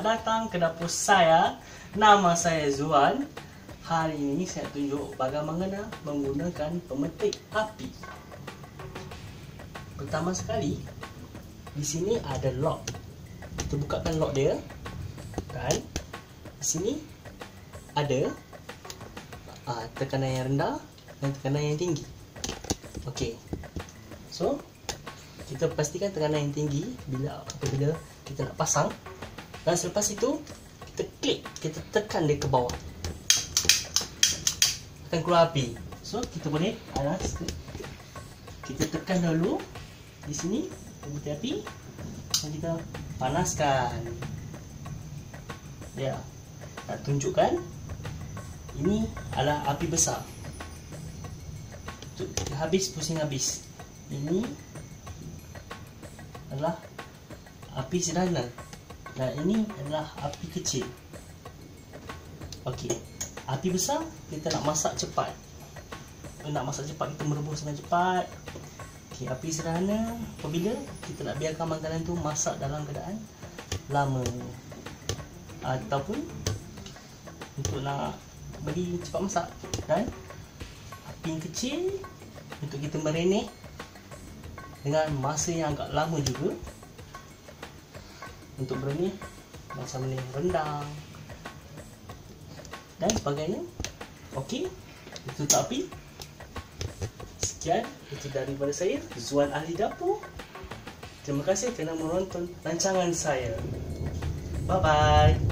Selamat datang ke dapur saya. Nama saya Zuan. Hari ini saya tunjuk bagaimana menggunakan pemetik api. Pertama sekali, di sini ada lock. Kita bukakan lock dia. Dan di sini ada tekanan yang rendah dan tekanan yang tinggi. Okey. So, kita pastikan tekanan yang tinggi apabila kita nak pasang, dan selepas itu kita klik, kita tekan dia ke bawah, akan keluar api. So kita boleh kita tekan dulu di sini pemutih api dan kita panaskan. Ya, nak tunjukkan ini adalah api besar. Pusing habis. Ini adalah api sederhana dan ini adalah api kecil. Okey, api besar kita nak masak cepat. Kita merebus dengan cepat. Okey, api sederhana apabila kita nak biarkan makanan tu masak dalam keadaan lama, ataupun untuk nak bagi cepat masak. Dan api yang kecil untuk kita marinate dengan masa yang agak lama juga, untuk berani macam ni, rendang dan sebagainya. Okey, itu tutup api. Sekian, itu daripada saya, Zuan Ahli Dapur. Terima kasih kerana menonton rancangan saya. Bye bye.